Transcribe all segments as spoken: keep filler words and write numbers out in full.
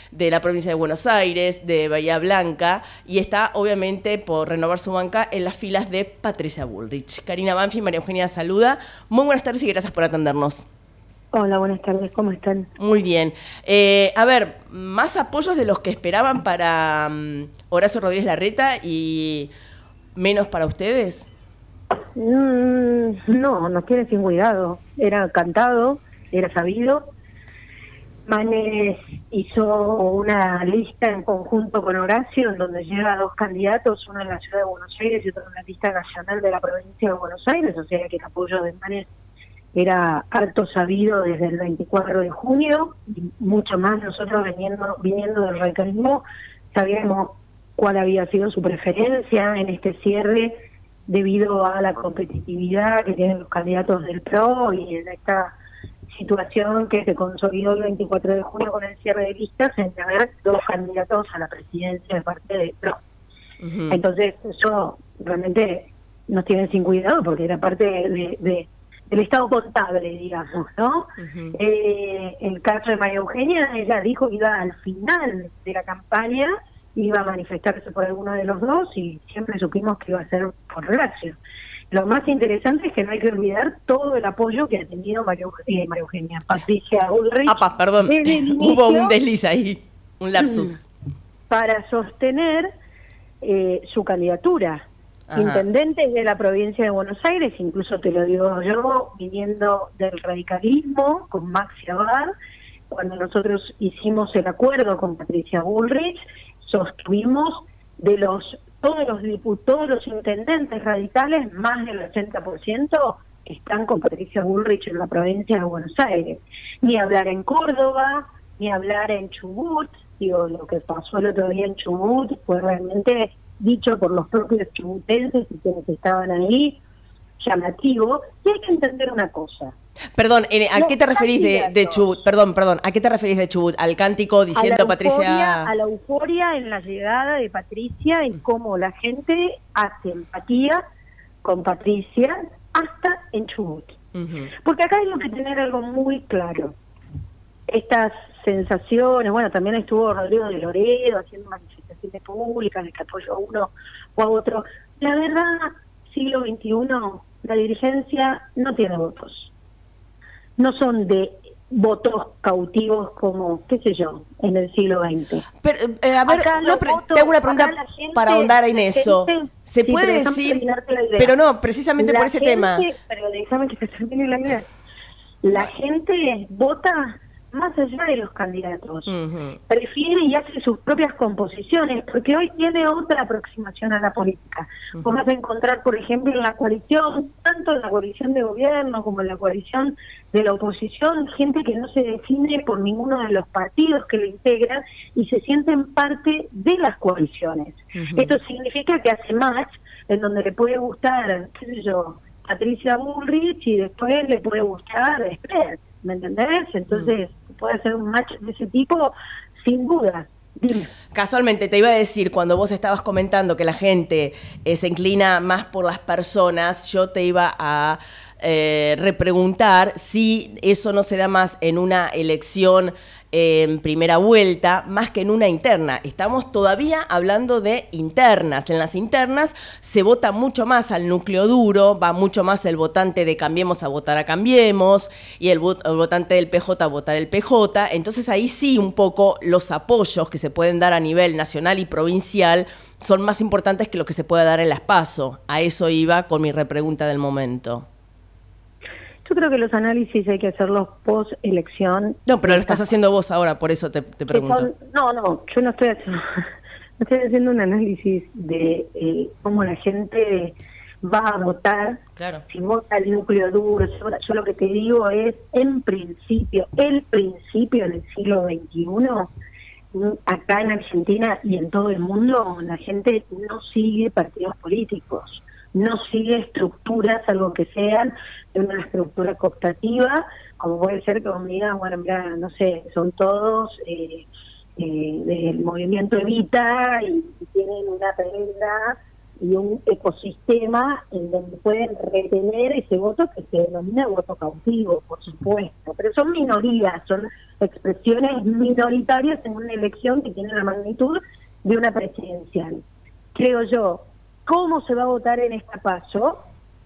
de la provincia de Buenos Aires, de Bahía Blanca, y está obviamente por renovar su banca en las filas de Patricia Bullrich. Karina Banfi, María Eugenia saluda. Muy buenas tardes y gracias por atendernos. Hola, buenas tardes, ¿cómo están? Muy bien. Eh, a ver, más apoyos de los que esperaban para um, Horacio Rodríguez Larreta y menos para ustedes. Mm, no, nos tiene sin cuidado. Era cantado, era sabido. Manes hizo una lista en conjunto con Horacio, en donde lleva dos candidatos, uno en la ciudad de Buenos Aires y otro en la lista nacional de la provincia de Buenos Aires, o sea que el apoyo de Manes era harto sabido desde el veinticuatro de junio, y mucho más nosotros viniendo, viniendo del radicalismo, sabíamos cuál había sido su preferencia en este cierre debido a la competitividad que tienen los candidatos del P R O y en esta situación que se consolidó el veinticuatro de junio con el cierre de listas en haber dos candidatos a la presidencia de parte del P R O. Uh-huh. Entonces eso realmente nos tiene sin cuidado porque era parte de, de del estado contable, digamos, ¿no? Uh-huh. Eh, el caso de María Eugenia, ella dijo que iba al final de la campaña, iba a manifestarse por alguno de los dos y siempre supimos que iba a ser por Horacio. Lo más interesante es que no hay que olvidar todo el apoyo que ha tenido María Eugenia, eh, María Eugenia Patricia Bullrich. Ah, perdón, hubo un desliz ahí, un lapsus. Para sostener eh, su candidatura. Ajá. Intendente de la provincia de Buenos Aires, incluso te lo digo yo, viniendo del radicalismo con Maxi Abad, cuando nosotros hicimos el acuerdo con Patricia Bullrich, sostuvimos de los todos los diputados, los intendentes radicales, más del ochenta por ciento están con Patricia Bullrich en la provincia de Buenos Aires. Ni hablar en Córdoba, ni hablar en Chubut, digo, lo que pasó el otro día en Chubut fue realmente dicho por los propios chubutenses y quienes estaban ahí, llamativo, y hay que entender una cosa. Perdón, ¿a los qué te referís de, de Chubut? Perdón, perdón, ¿a qué te referís de Chubut? ¿Al cántico diciendo a, a Patricia? Patricia? A la euforia en la llegada de Patricia y cómo la gente hace empatía con Patricia hasta en Chubut. Uh-huh. Porque acá hay que tener algo muy claro. Estas sensaciones, bueno, también estuvo Rodrigo de Loredo haciendo manifestaciones públicas de que apoyo a uno o a otro. La verdad, siglo veintiuno, la dirigencia no tiene votos. No son de votos cautivos como, qué sé yo, en el siglo veinte. Pero, eh, a ver, no, votos, te hago una pregunta gente, para ahondar en eso. Gente, ¿Se sí, puede pero decir? Pero no, precisamente la por ese gente, tema. Pero déjame que se termine la idea. La gente vota más allá de los candidatos, uh-huh. prefiere y hace sus propias composiciones, porque hoy tiene otra aproximación a la política. Uh-huh. Vos vas a encontrar, por ejemplo, en la coalición, tanto en la coalición de gobierno como en la coalición de la oposición, gente que no se define por ninguno de los partidos que lo integran y se sienten parte de las coaliciones. Uh-huh. Esto significa que hace match en donde le puede gustar, qué sé yo, Patricia Bullrich y después le puede gustar Spread, ¿me entendés? Entonces uh-huh. puede ser un match de ese tipo, sin duda. Dime. Casualmente te iba a decir, cuando vos estabas comentando que la gente eh, se inclina más por las personas, yo te iba a eh, repreguntar si eso no se da más en una elección eh, en primera vuelta, más que en una interna. Estamos todavía hablando de internas. En las internas se vota mucho más al núcleo duro, va mucho más el votante de Cambiemos a votar a Cambiemos y el, vot- el votante del P J a votar el P J. Entonces ahí sí un poco los apoyos que se pueden dar a nivel nacional y provincial son más importantes que lo que se puede dar en las PASO. A eso iba con mi repregunta del momento. Yo creo que los análisis hay que hacerlos post elección. No, pero lo estás haciendo vos ahora, por eso te, te pregunto. Son, no, no, yo no estoy haciendo, no estoy haciendo un análisis de eh, cómo la gente va a votar, claro. Si vota el núcleo duro. Yo, yo lo que te digo es, en principio, el principio del siglo veintiuno, acá en Argentina y en todo el mundo, la gente no sigue partidos políticos, no sigue estructuras, algo que sean de una estructura cooptativa, como puede ser que me digan, bueno, mira, no sé, son todos eh, eh, del movimiento Evita y, y tienen una tremenda y un ecosistema en donde pueden retener ese voto que se denomina voto cautivo, por supuesto, pero son minorías, son expresiones minoritarias en una elección que tiene la magnitud de una presidencial. Creo yo, ¿cómo se va a votar en esta paso?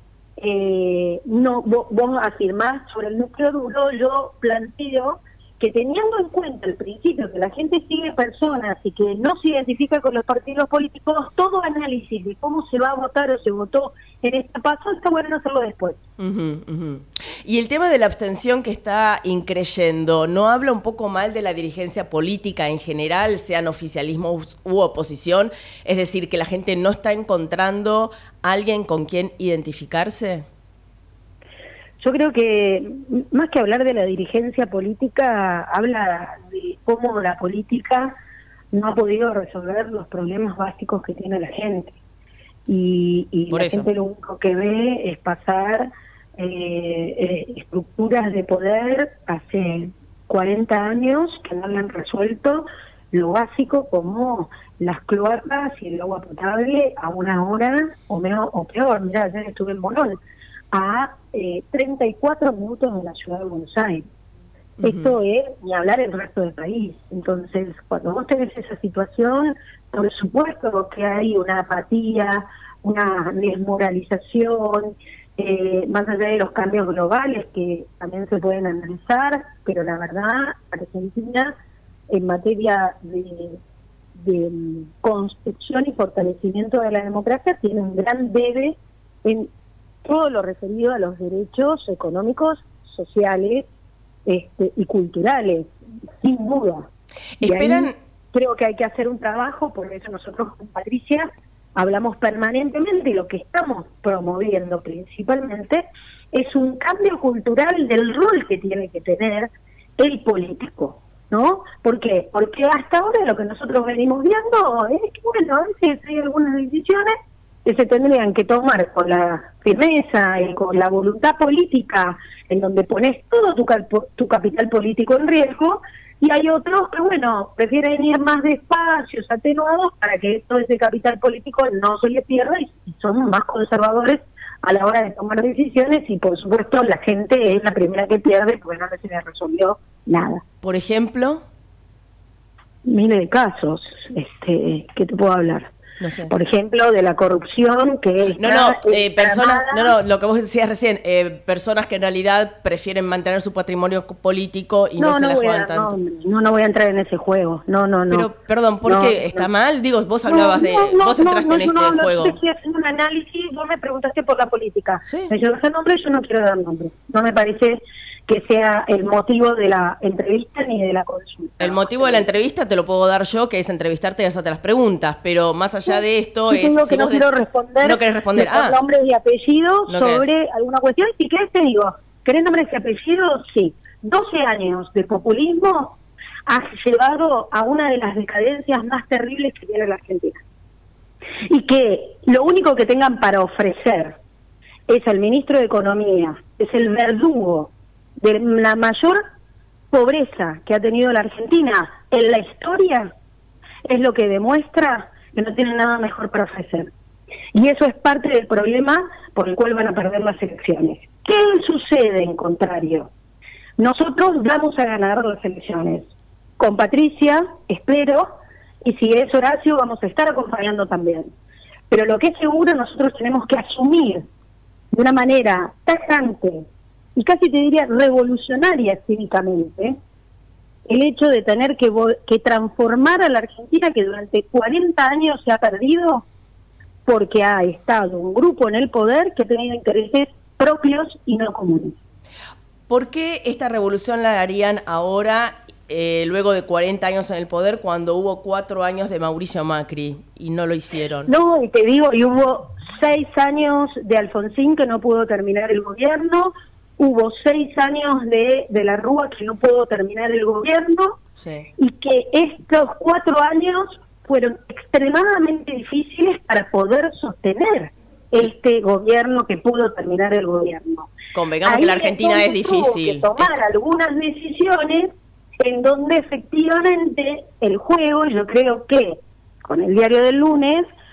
Eh, no, vos, vos afirmás sobre el núcleo duro, yo planteo que teniendo en cuenta el principio que la gente sigue personas y que no se identifica con los partidos políticos, todo análisis de cómo se va a votar o se votó en esta paso, está bueno hacerlo después. Uh-huh, uh-huh. Y el tema de la abstención que está increyendo, ¿no habla un poco mal de la dirigencia política en general, sean oficialismo u oposición? Es decir, que la gente no está encontrando a alguien con quien identificarse. Yo creo que más que hablar de la dirigencia política, habla de cómo la política no ha podido resolver los problemas básicos que tiene la gente. Y, y la eso. gente lo único que ve es pasar eh, eh, estructuras de poder hace cuarenta años que no han resuelto lo básico como las cloacas y el agua potable a una hora o, menos, o peor. Mirá, ayer estuve en Morón, a eh, treinta y cuatro minutos de la ciudad de Buenos Aires. Uh-huh. Esto es ni hablar el resto del país. Entonces, cuando vos tenés esa situación, por supuesto que hay una apatía, una desmoralización, eh, más allá de los cambios globales que también se pueden analizar, pero la verdad, Argentina, en materia de, de construcción y fortalecimiento de la democracia, tiene un gran debe en todo lo referido a los derechos económicos, sociales este, y culturales, sin duda. Esperan. Creo que hay que hacer un trabajo, por eso nosotros con Patricia hablamos permanentemente y lo que estamos promoviendo principalmente es un cambio cultural del rol que tiene que tener el político, ¿no? ¿Por qué? Porque hasta ahora lo que nosotros venimos viendo es que, bueno, a veces hay algunas decisiones que se tendrían que tomar con la firmeza y con la voluntad política, en donde pones todo tu, tu capital político en riesgo, y hay otros que, bueno, prefieren ir más despacios, atenuados, para que todo ese capital político no se le pierda, y, y son más conservadores a la hora de tomar decisiones, y por supuesto la gente es la primera que pierde porque no se le resolvió nada. Por ejemplo, miles de casos, este, ¿qué te puedo hablar? No sé. Por ejemplo, de la corrupción que no no eh, personas no no lo que vos decías recién, eh, personas que en realidad prefieren mantener su patrimonio político y no, no se no la juegan a, tanto. No, no voy a entrar en ese juego. No, no, no. Pero perdón, ¿por no, qué está no. mal? Digo, vos hablabas no, de no, vos no, entraste no, en este no, no, juego. Yo estoy haciendo un análisis, vos me preguntaste por la política. ¿Sí? Me llevaste nombre, yo no quiero dar nombre. No me parece que sea el motivo de la entrevista ni de la consulta. El motivo de la entrevista te lo puedo dar yo, que es entrevistarte y hacerte las preguntas, pero más allá de esto sí, es... Tengo si que no quiero de... responder, no querés responder. Ah, nombres y apellidos no sobre querés. alguna cuestión. Si querés te digo, ¿querés nombres y apellidos? Sí. doce años de populismo ha llevado a una de las decadencias más terribles que tiene la Argentina. Y que lo único que tengan para ofrecer es al ministro de Economía, es el verdugo de la mayor pobreza que ha tenido la Argentina en la historia, es lo que demuestra que no tienen nada mejor para ofrecer. Y eso es parte del problema por el cual van a perder las elecciones. ¿Qué sucede en contrario? Nosotros vamos a ganar las elecciones. Con Patricia, espero, y si es Horacio, vamos a estar acompañando también. Pero lo que es seguro, nosotros tenemos que asumir de una manera tajante y casi te diría revolucionaria cívicamente, el hecho de tener que, que transformar a la Argentina, que durante cuarenta años se ha perdido, porque ha estado un grupo en el poder que ha tenido intereses propios y no comunes. ¿Por qué esta revolución la harían ahora, eh, luego de cuarenta años en el poder, cuando hubo cuatro años de Mauricio Macri y no lo hicieron? No, y te digo, y hubo seis años de Alfonsín que no pudo terminar el gobierno, hubo seis años de, de la Rúa que no pudo terminar el gobierno, sí. Y que estos cuatro años fueron extremadamente difíciles para poder sostener este gobierno que pudo terminar el gobierno. Convengamos Ahí que la Argentina es difícil. Tuvo que tomar algunas decisiones en donde efectivamente el juego, yo creo que con el diario del lunes,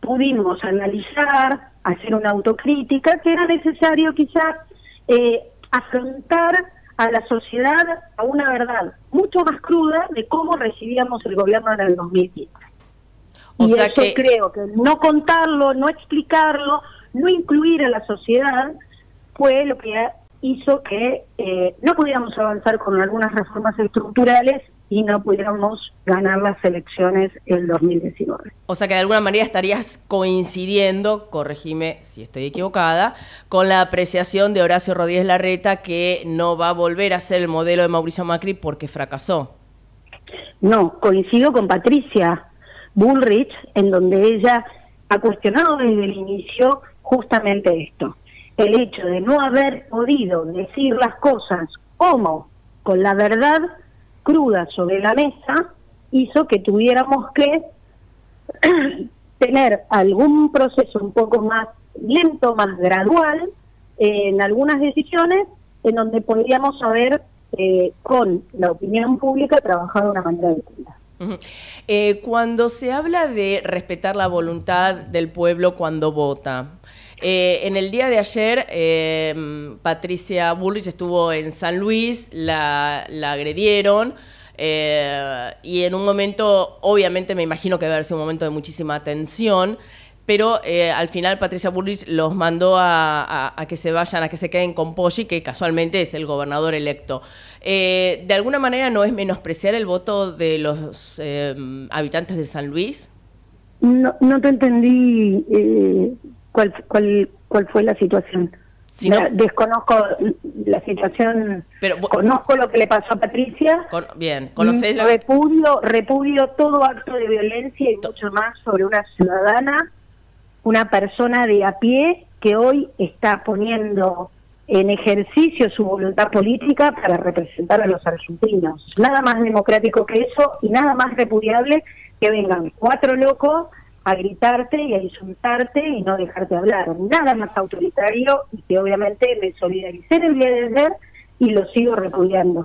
pudimos analizar, hacer una autocrítica, que era necesario quizás eh, afrontar a la sociedad a una verdad mucho más cruda de cómo recibíamos el gobierno en el dos mil quince. O y sea eso que... creo que no contarlo, no explicarlo, no incluir a la sociedad fue lo que hizo que eh, no pudiéramos avanzar con algunas reformas estructurales y no pudiéramos ganar las elecciones el dos mil diecinueve. O sea que de alguna manera estarías coincidiendo, corregime si estoy equivocada, con la apreciación de Horacio Rodríguez Larreta que no va a volver a ser el modelo de Mauricio Macri porque fracasó. No, coincido con Patricia Bullrich, en donde ella ha cuestionado desde el inicio justamente esto. El hecho de no haber podido decir las cosas como con la verdad cruda sobre la mesa hizo que tuviéramos que tener algún proceso un poco más lento, más gradual eh, en algunas decisiones en donde podríamos haber eh, con la opinión pública trabajado de una manera distinta. Uh-huh. eh, cuando se habla de respetar la voluntad del pueblo cuando vota, eh, en el día de ayer eh, Patricia Bullrich estuvo en San Luis, la, la agredieron eh, y en un momento, obviamente me imagino que debe haber sido un momento de muchísima tensión, pero eh, al final Patricia Bullrich los mandó a, a, a que se vayan, a que se queden con Poggi, que casualmente es el gobernador electo. Eh, ¿De alguna manera no es menospreciar el voto de los eh, habitantes de San Luis? No, no te entendí eh, cuál, cuál, cuál fue la situación. Si no, desconozco la situación, pero conozco lo que le pasó a Patricia. Con, bien, ¿conocés lo... repudio, repudio todo acto de violencia y mucho más sobre una ciudadana, una persona de a pie que hoy está poniendo en ejercicio su voluntad política para representar a los argentinos. Nada más democrático que eso y nada más repudiable que vengan cuatro locos a gritarte y a insultarte y no dejarte hablar. Nada más autoritario y que obviamente me solidaricé en el día de ayer y lo sigo repudiando.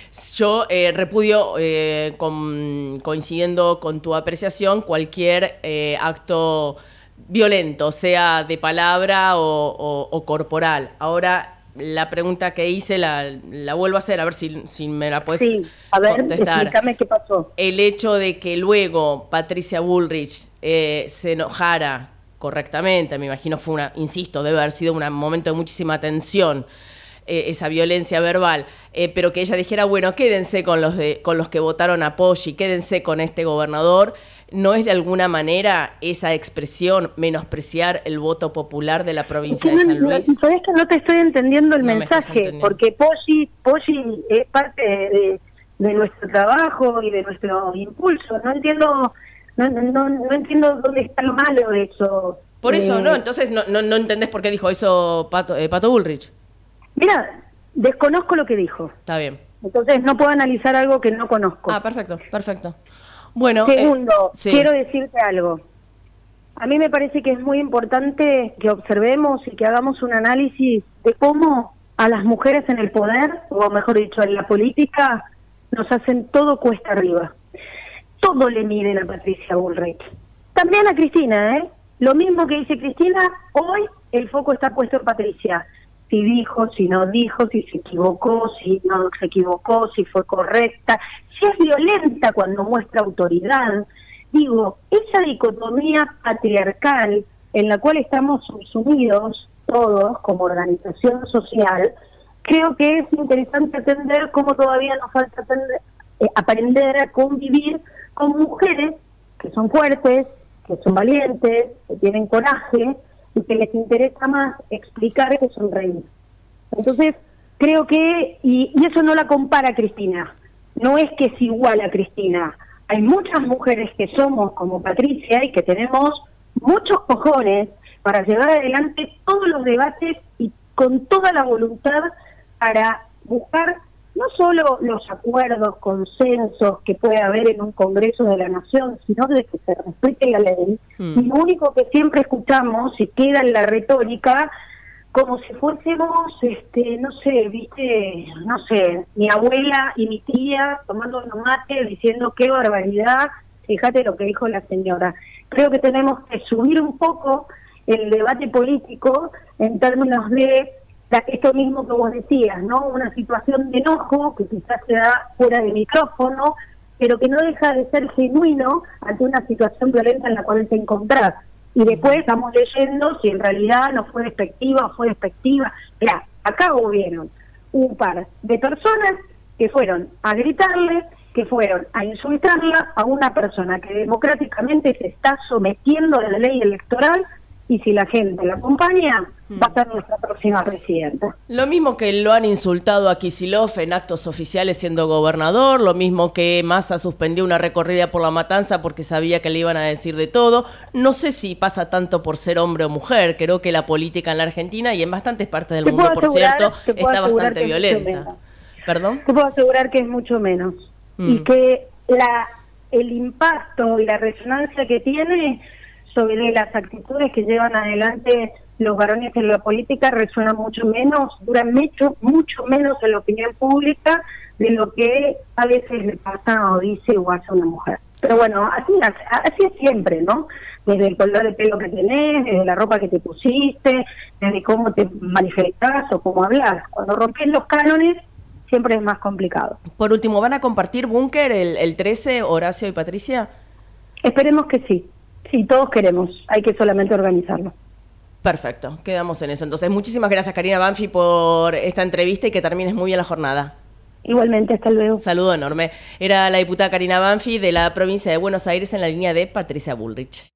Yo eh, repudio, eh, con, coincidiendo con tu apreciación, cualquier eh, acto violento, sea de palabra o, o, o corporal. Ahora, la pregunta que hice la, la vuelvo a hacer, a ver si, si me la puedes sí, a ver, contestar. Explícame qué pasó. El hecho de que luego Patricia Bullrich eh, se enojara correctamente, me imagino fue una, insisto, debe haber sido un momento de muchísima tensión, eh, esa violencia verbal, eh, pero que ella dijera, bueno, quédense con los, de, con los que votaron a Poggi, quédense con este gobernador. ¿No es de alguna manera esa expresión menospreciar el voto popular de la provincia de San Luis? No, sabes que no te estoy entendiendo el no mensaje, me porque Poggi, Poggi es parte de, de nuestro trabajo y de nuestro impulso. No entiendo, no, no, no entiendo dónde está lo malo de eso. Por eso, eh, no, entonces no, no, no entendés por qué dijo eso Pato, eh, Pato Bullrich. Mira, desconozco lo que dijo. Está bien. Entonces no puedo analizar algo que no conozco. Ah, perfecto, perfecto. Bueno, Segundo, eh, sí. quiero decirte algo. A mí me parece que es muy importante que observemos y que hagamos un análisis de cómo a las mujeres en el poder, o mejor dicho, en la política, nos hacen todo cuesta arriba. Todo le miden a Patricia Bullrich. También a Cristina, ¿eh? Lo mismo que dice Cristina, hoy el foco está puesto en Patricia. Si dijo, si no dijo, si se equivocó, si no se equivocó, si fue correcta, si es violenta cuando muestra autoridad. Digo, esa dicotomía patriarcal en la cual estamos sumidos todos como organización social, creo que es interesante entender cómo todavía nos falta atender, eh, aprender a convivir con mujeres que son fuertes, que son valientes, que tienen coraje, y que les interesa más explicar que sonreír. Entonces, creo que, y, y eso no la compara Cristina, no es que es igual a Cristina. Hay muchas mujeres que somos como Patricia y que tenemos muchos cojones para llevar adelante todos los debates y con toda la voluntad para buscar no solo los acuerdos, consensos que puede haber en un Congreso de la Nación, sino de que se respete la ley. Mm. Y lo único que siempre escuchamos y queda en la retórica, como si fuésemos, este, no sé, viste, no sé, mi abuela y mi tía tomando un mate diciendo qué barbaridad Fíjate lo que dijo la señora. Creo que tenemos que subir un poco el debate político en términos de esto mismo que vos decías, ¿no? Una situación de enojo que quizás se da fuera de micrófono, pero que no deja de ser genuino ante una situación violenta en la cual te encontrás. Y después estamos leyendo si en realidad no fue despectiva o fue despectiva. Mirá, acá hubieron un par de personas que fueron a gritarle, que fueron a insultarla a una persona que democráticamente se está sometiendo a la ley electoral, y si la gente la acompaña, va a ser nuestra próxima presidenta. Lo mismo que lo han insultado a Kicillof en actos oficiales siendo gobernador, lo mismo que Massa suspendió una recorrida por La Matanza porque sabía que le iban a decir de todo. No sé si pasa tanto por ser hombre o mujer, creo que la política en la Argentina y en bastantes partes del mundo, por cierto, está bastante violenta. ¿Perdón? Te puedo asegurar que es mucho menos. Mm. Y que la el impacto y la resonancia que tiene sobre las actitudes que llevan adelante los varones en la política resuena mucho menos, dura mucho, mucho menos en la opinión pública de lo que a veces le pasa o dice o hace una mujer. Pero bueno, así, así es siempre, ¿no? Desde el color de pelo que tenés, desde la ropa que te pusiste, desde cómo te manifestás o cómo hablas. Cuando rompes los cánones, siempre es más complicado. Por último, ¿van a compartir búnker el, el trece, Horacio y Patricia? Esperemos que sí. Sí, todos queremos, hay que solamente organizarlo. Perfecto, quedamos en eso. Entonces, muchísimas gracias, Karina Banfi, por esta entrevista y que termines muy bien la jornada. Igualmente, hasta luego. Saludo enorme. Era la diputada Karina Banfi de la provincia de Buenos Aires en la línea de Patricia Bullrich.